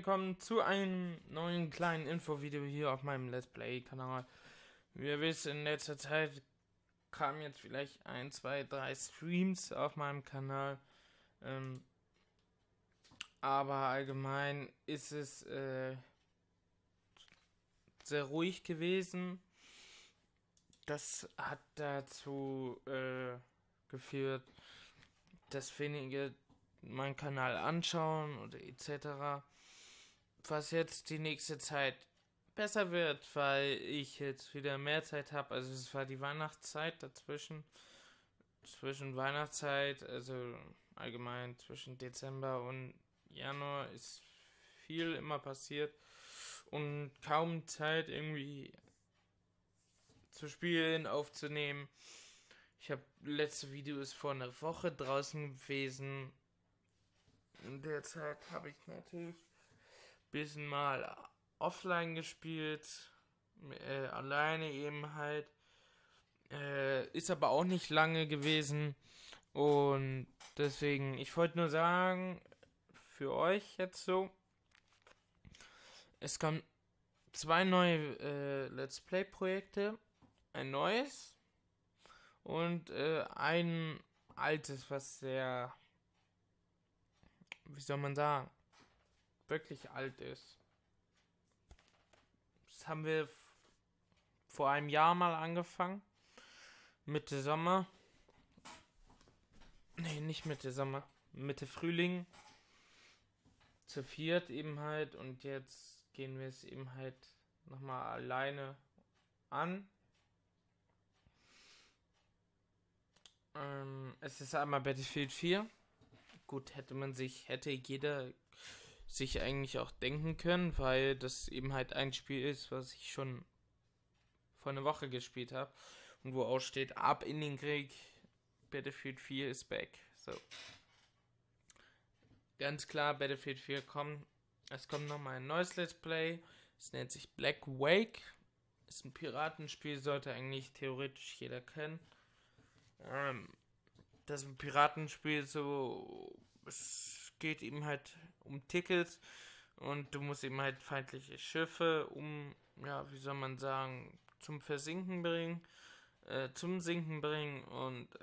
willkommen zu einem neuen kleinen Infovideo hier auf meinem Let's Play Kanal. Wie ihr wisst, in letzter Zeit kamen jetzt vielleicht 1, 2, 3 Streams auf meinem Kanal. Aber allgemein ist es sehr ruhig gewesen. Das hat dazu geführt, dass wenige meinen Kanal anschauen oder etc. Was jetzt die nächste Zeit besser wird, weil ich jetzt wieder mehr Zeit habe. Also es war die Weihnachtszeit dazwischen. Zwischen Weihnachtszeit, also allgemein zwischen Dezember und Januar ist viel immer passiert und kaum Zeit irgendwie zu spielen, aufzunehmen. Ich habe letzte Video ist vor einer Woche draußen gewesen. In der Zeit habe ich natürlich ein bisschen mal offline gespielt, alleine eben halt. Ist aber auch nicht lange gewesen und deswegen, ich wollte nur sagen, für euch jetzt so, es kommen 2 neue Let's Play Projekte, ein neues und ein altes, was sehr, wie soll man sagen, wirklich alt ist. Das haben wir vor einem Jahr mal angefangen. Mitte Sommer. Nee, nicht Mitte Sommer. Mitte Frühling. Zu viert eben halt. Und jetzt gehen wir es eben halt nochmal alleine an. Es ist einmal Battlefield 4. Gut, hätte jeder sich eigentlich auch denken können, weil das eben halt ein Spiel ist, was ich schon vor einer Woche gespielt habe und wo auch steht, ab in den Krieg, Battlefield 4 ist back. So. Ganz klar, Battlefield 4 kommt. Es kommt nochmal ein neues Let's Play. Es nennt sich Black Wake. Ist ein Piratenspiel, sollte eigentlich theoretisch jeder kennen. Das ist ein Piratenspiel, so, es geht eben halt um Tickets und du musst eben halt feindliche Schiffe wie soll man sagen, zum Sinken bringen und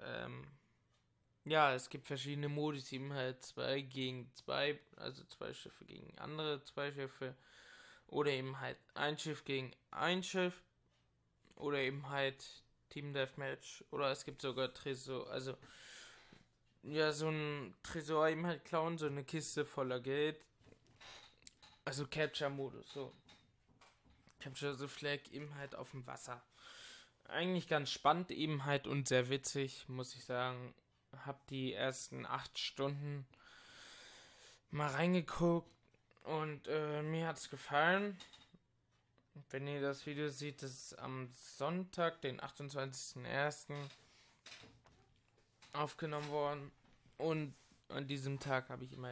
es gibt verschiedene Modis, eben halt 2 gegen 2, also 2 Schiffe gegen andere 2 Schiffe oder eben halt ein Schiff gegen ein Schiff oder eben halt Team Deathmatch oder es gibt sogar Tresor, also so ein Tresor eben halt klauen, so eine Kiste voller Geld, also Capture-Modus, so Capture the Flag eben halt auf dem Wasser. Eigentlich ganz spannend eben halt und sehr witzig, muss ich sagen. Hab die ersten 8 Stunden mal reingeguckt und mir hat's gefallen. Wenn ihr das Video seht, das ist am Sonntag, den 28.01. aufgenommen worden. Und an diesem Tag habe ich immer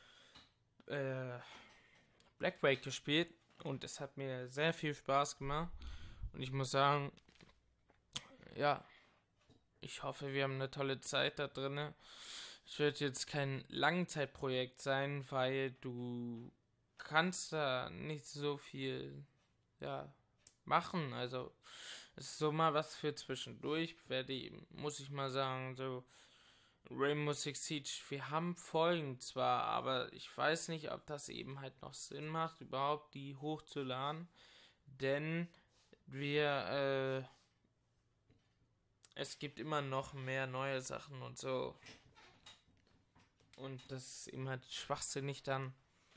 Black Wake gespielt und es hat mir sehr viel Spaß gemacht. Und ich muss sagen, ja, ich hoffe, wir haben eine tolle Zeit da drin. Es wird jetzt kein Langzeitprojekt sein, weil du kannst da nicht so viel machen. Also es ist so mal was für zwischendurch. Muss ich mal sagen, so Rainbow Six Siege, wir haben Folgen zwar, aber ich weiß nicht, ob das eben halt noch Sinn macht, überhaupt die hochzuladen, denn es gibt immer noch mehr neue Sachen und so. Und das ist eben halt schwachsinnig dann.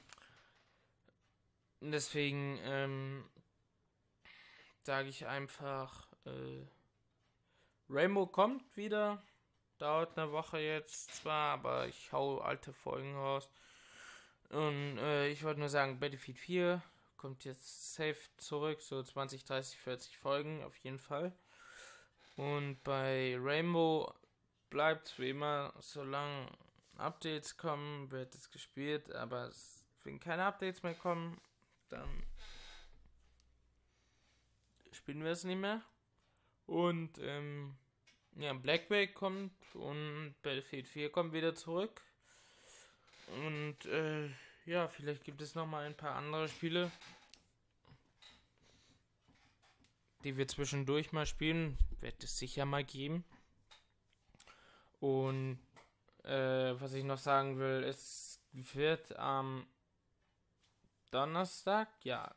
Und deswegen sage ich einfach, Rainbow kommt wieder. Dauert eine Woche jetzt zwar, aber ich hau alte Folgen raus. Und ich wollte nur sagen, Battlefield 4 kommt jetzt safe zurück. So 20, 30, 40 Folgen auf jeden Fall. Und bei Rainbow bleibt wie immer, solange Updates kommen, wird es gespielt. Aber wenn keine Updates mehr kommen, dann spielen wir es nicht mehr. Und Black Wake kommt und Battlefield 4 kommt wieder zurück. Und ja, vielleicht gibt es noch mal ein paar andere Spiele, die wir zwischendurch mal spielen. Wird es sicher mal geben. Und was ich noch sagen will, es wird am Donnerstag, ja.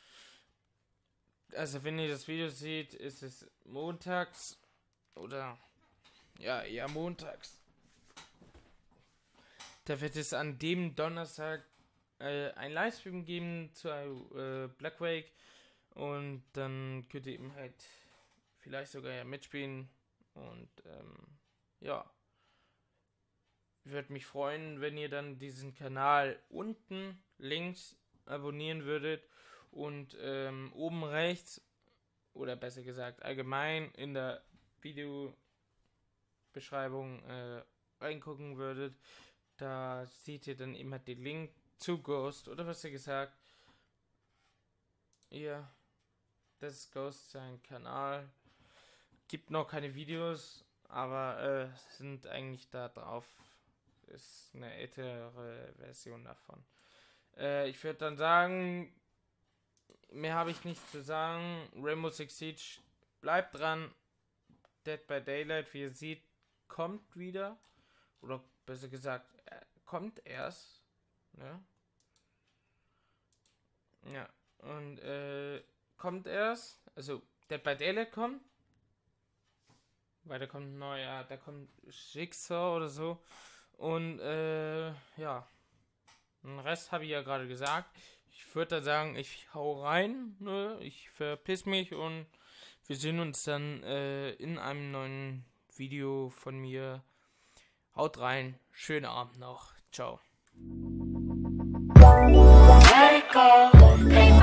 Also wenn ihr das Video seht, ist es montags oder ja, eher montags. Da wird es an dem Donnerstag ein Livestream geben zu Black Wake und dann könnt ihr eben halt vielleicht sogar ja mitspielen und ja, würde mich freuen, wenn ihr dann diesen Kanal unten links abonnieren würdet und oben rechts oder besser gesagt allgemein in der Videobeschreibung reingucken würdet. Da seht ihr dann immer den Link zu Ghost oder was ihr gesagt. Ja, das ist Ghost, sein Kanal. Gibt noch keine Videos, aber sind eigentlich da drauf. Ist eine ältere Version davon. Ich würde dann sagen, mehr habe ich nicht zu sagen. Rainbow Six Siege bleibt dran. Dead by Daylight, wie ihr seht, kommt wieder. Oder besser gesagt, kommt erst. Ne? Ja, und kommt erst. Also Dead by Daylight kommt. Weil da kommt ein neuer, da kommt Jigsaw oder so. Und ja, den Rest habe ich ja gerade gesagt. Ich würde dann sagen, ich hau rein, ne? Ich verpiss mich und wir sehen uns dann in einem neuen Video von mir. Haut rein, schönen Abend noch, ciao. Let it go.